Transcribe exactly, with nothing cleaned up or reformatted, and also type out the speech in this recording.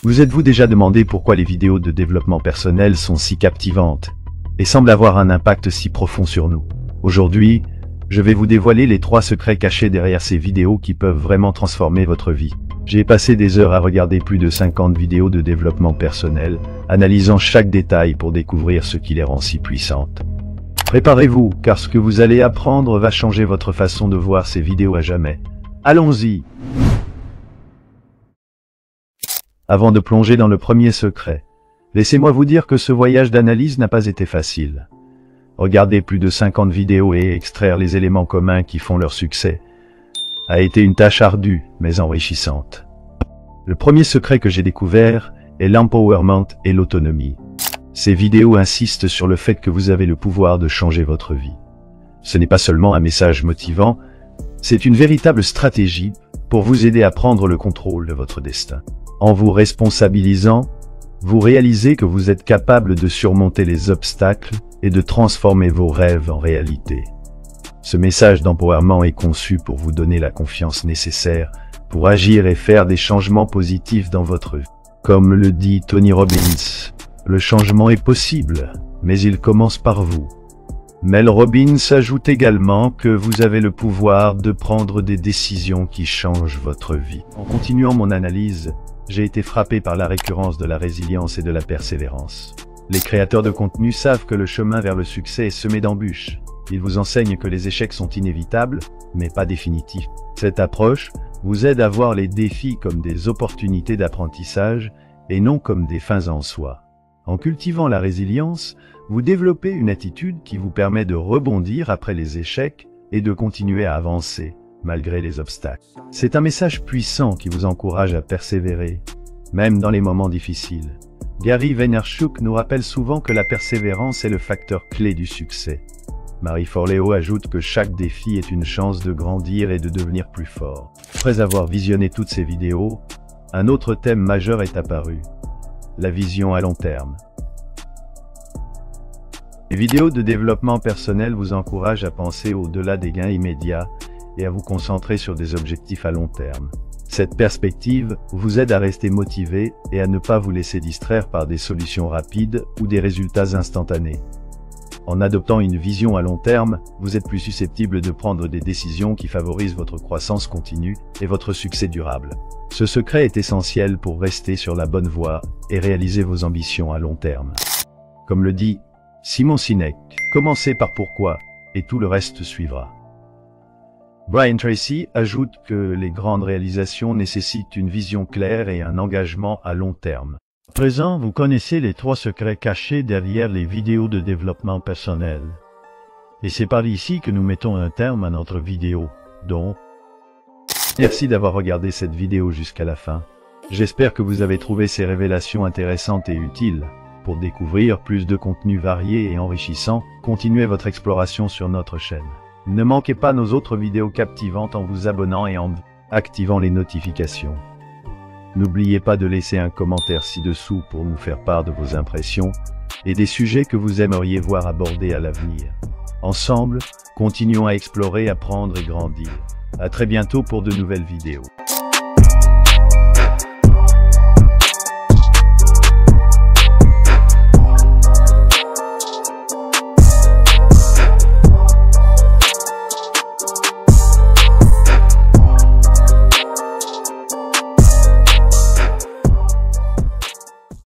Vous êtes-vous déjà demandé pourquoi les vidéos de développement personnel sont si captivantes et semblent avoir un impact si profond sur nous? Aujourd'hui, je vais vous dévoiler les trois secrets cachés derrière ces vidéos qui peuvent vraiment transformer votre vie. J'ai passé des heures à regarder plus de cinquante vidéos de développement personnel, analysant chaque détail pour découvrir ce qui les rend si puissantes. Préparez-vous, car ce que vous allez apprendre va changer votre façon de voir ces vidéos à jamais. Allons-y! Avant de plonger dans le premier secret, laissez-moi vous dire que ce voyage d'analyse n'a pas été facile. Regarder plus de cinquante vidéos et extraire les éléments communs qui font leur succès a été une tâche ardue, mais enrichissante. Le premier secret que j'ai découvert est l'empowerment et l'autonomie. Ces vidéos insistent sur le fait que vous avez le pouvoir de changer votre vie. Ce n'est pas seulement un message motivant, c'est une véritable stratégie pour vous aider à prendre le contrôle de votre destin. En vous responsabilisant, vous réalisez que vous êtes capable de surmonter les obstacles et de transformer vos rêves en réalité. Ce message d'empowerment est conçu pour vous donner la confiance nécessaire pour agir et faire des changements positifs dans votre vie. Comme le dit Tony Robbins, le changement est possible, mais il commence par vous. Mel Robbins ajoute également que vous avez le pouvoir de prendre des décisions qui changent votre vie. En continuant mon analyse, j'ai été frappé par la récurrence de la résilience et de la persévérance. Les créateurs de contenu savent que le chemin vers le succès est semé d'embûches. Ils vous enseignent que les échecs sont inévitables, mais pas définitifs. Cette approche vous aide à voir les défis comme des opportunités d'apprentissage et non comme des fins en soi. En cultivant la résilience, vous développez une attitude qui vous permet de rebondir après les échecs et de continuer à avancer, malgré les obstacles. C'est un message puissant qui vous encourage à persévérer, même dans les moments difficiles. Gary Vaynerchuk nous rappelle souvent que la persévérance est le facteur clé du succès. Marie Forleo ajoute que chaque défi est une chance de grandir et de devenir plus fort. Après avoir visionné toutes ces vidéos, un autre thème majeur est apparu: la vision à long terme. Les vidéos de développement personnel vous encouragent à penser au-delà des gains immédiats et à vous concentrer sur des objectifs à long terme. Cette perspective vous aide à rester motivé et à ne pas vous laisser distraire par des solutions rapides ou des résultats instantanés. En adoptant une vision à long terme, vous êtes plus susceptible de prendre des décisions qui favorisent votre croissance continue et votre succès durable. Ce secret est essentiel pour rester sur la bonne voie et réaliser vos ambitions à long terme. Comme le dit Simon Sinek, commencez par pourquoi et tout le reste suivra. Brian Tracy ajoute que les grandes réalisations nécessitent une vision claire et un engagement à long terme. À présent, vous connaissez les trois secrets cachés derrière les vidéos de développement personnel. Et c'est par ici que nous mettons un terme à notre vidéo. Donc, merci d'avoir regardé cette vidéo jusqu'à la fin. J'espère que vous avez trouvé ces révélations intéressantes et utiles. Pour découvrir plus de contenus variés et enrichissants, continuez votre exploration sur notre chaîne. Ne manquez pas nos autres vidéos captivantes en vous abonnant et en activant les notifications. N'oubliez pas de laisser un commentaire ci-dessous pour nous faire part de vos impressions et des sujets que vous aimeriez voir abordés à l'avenir. Ensemble, continuons à explorer, apprendre et grandir. À très bientôt pour de nouvelles vidéos.